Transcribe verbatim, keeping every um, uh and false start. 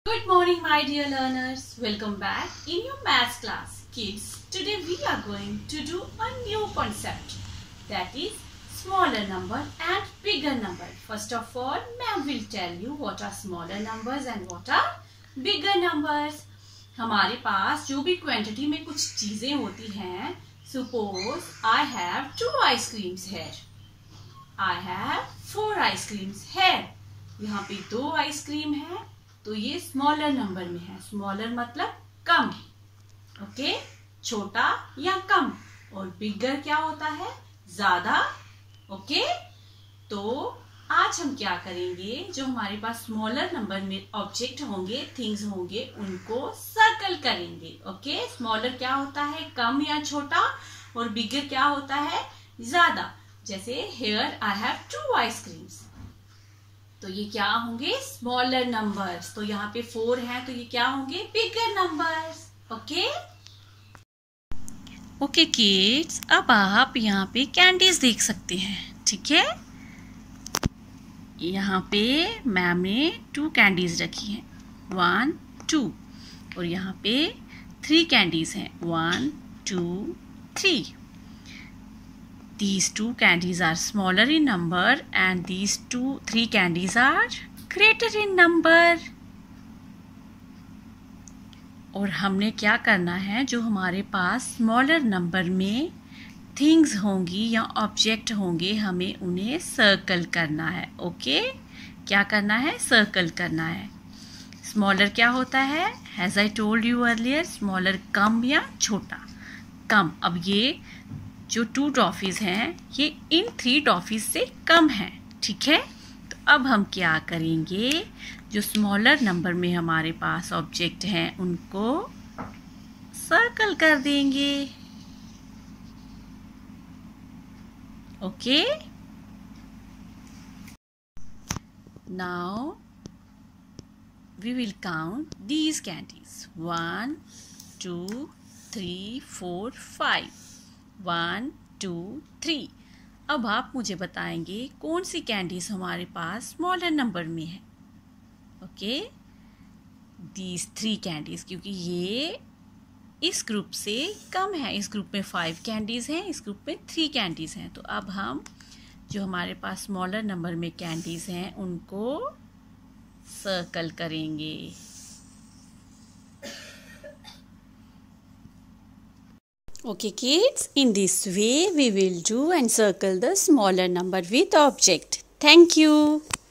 Good morning, my dear learners. Welcome back in your maths class. Kids, today we are going to do a new concept, that is smaller number and bigger number. First of all, ma'am will tell you what are smaller numbers and what are bigger numbers. हमारे पास जो भी quantity में कुछ चीजें होती हैं, suppose I have two ice creams here. I have four ice creams here. यहाँ पे दो आइसक्रीम है, तो ये स्मॉलर नंबर में है. स्मॉलर मतलब कम, ओके, छोटा या कम. और बिगर क्या होता है? ज्यादा, ओके. तो आज हम क्या करेंगे, जो हमारे पास स्मॉलर नंबर में ऑब्जेक्ट होंगे, थिंग्स होंगे, उनको सर्कल करेंगे. ओके, स्मॉलर क्या होता है? कम या छोटा. और बिगर क्या होता है? ज्यादा. जैसे here I have two ice creams, तो ये क्या होंगे? Smaller numbers. तो यहाँ पे फोर है, तो ये क्या होंगे? Bigger numbers. Okay okay kids, अब आप यहाँ पे कैंडीज देख सकते हैं. ठीक है, यहाँ पे मैम ने टू कैंडीज रखी हैं, वन टू. और यहाँ पे थ्री कैंडीज हैं, one two three. These two candies are smaller in number and these two, three candies are greater in number. और हमने क्या करना है, जो हमारे पास स्मॉलर नंबर में थिंग्स होंगी या ऑब्जेक्ट होंगे, हमें उन्हें सर्कल करना है. ओके, क्या करना है? सर्कल करना है. स्मॉलर क्या होता है? As I told you earlier, smaller कम या छोटा. कम. अब ये जो टू टॉफीज हैं, ये इन थ्री टॉफीज से कम हैं. ठीक है, तो अब हम क्या करेंगे, जो स्मॉलर नंबर में हमारे पास ऑब्जेक्ट हैं, उनको सर्कल कर देंगे. Okay, now we will count these candies. One two three four five. One two three. अब आप मुझे बताएंगे कौन सी कैंडीज हमारे पास स्मॉलर नंबर में है. ओके, दीज थ्री कैंडीज, क्योंकि ये इस ग्रुप से कम है. इस ग्रुप में फाइव कैंडीज हैं, इस ग्रुप में थ्री कैंडीज हैं. तो अब हम जो हमारे पास स्मॉलर नंबर में कैंडीज हैं, उनको सर्कल करेंगे. Okay kids, in this way we will do and circle the smaller number with object. Thank you.